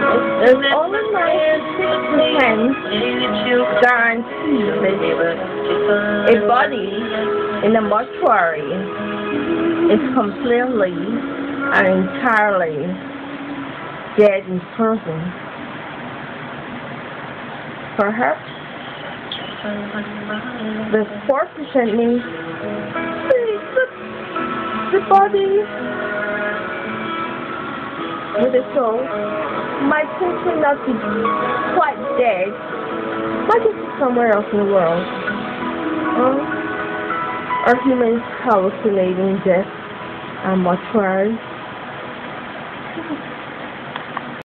There's only 96% guarantee a body in a mortuary is completely and entirely dead in person. Perhaps the 4% means the body with the soul might simply not be quite dead, but it's somewhere else in the world. Are humans hallucinating death and mortuaries?